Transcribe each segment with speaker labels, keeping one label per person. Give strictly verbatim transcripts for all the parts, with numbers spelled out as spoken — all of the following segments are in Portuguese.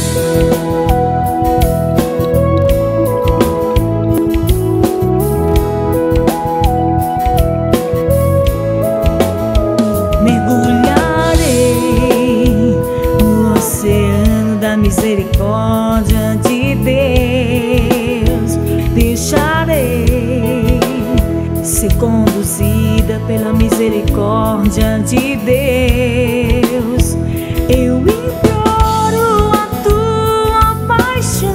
Speaker 1: Mergulharei no oceano da misericórdia de Deus. Deixarei ser conduzida pela misericórdia de Deus. Eu imploro a tua paixão,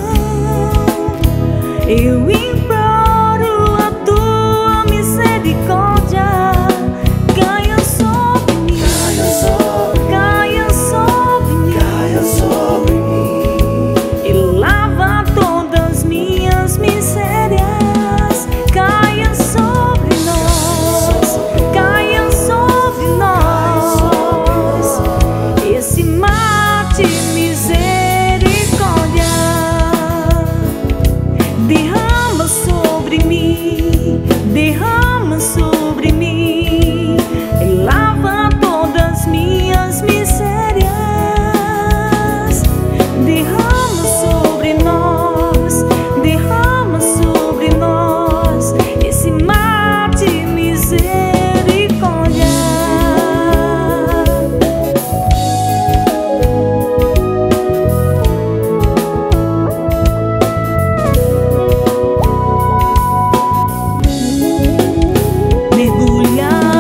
Speaker 1: eu imploro a tua misericórdia. Caia sobre mim, caia sobre mim, caia sobre mim, e lava todas minhas misérias. Caia sobre nós, caia sobre nós, esse mar de misericórdia. Derrama sobre mim, derrama sobre mim, e lava todas minhas misérias. Derrama sobre nós, derrama sobre nós, esse mar de misericórdia.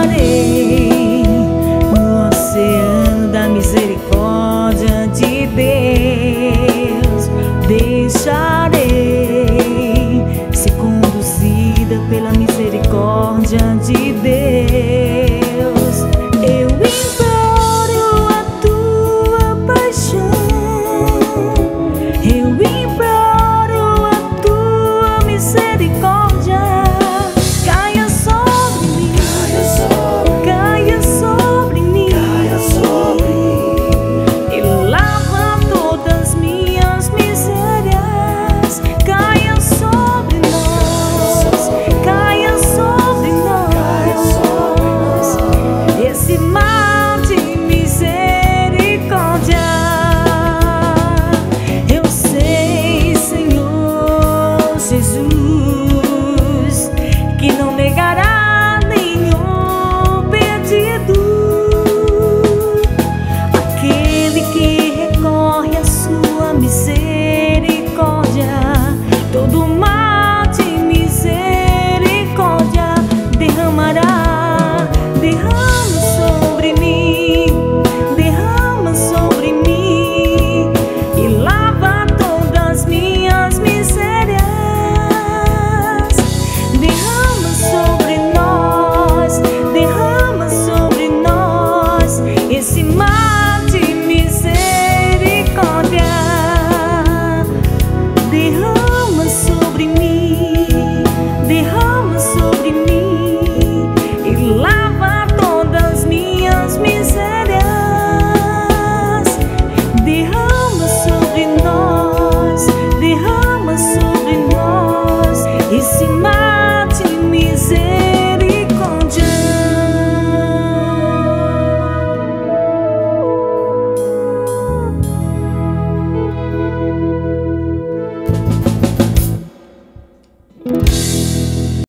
Speaker 1: Mergulharei no oceano da misericórdia de Deus.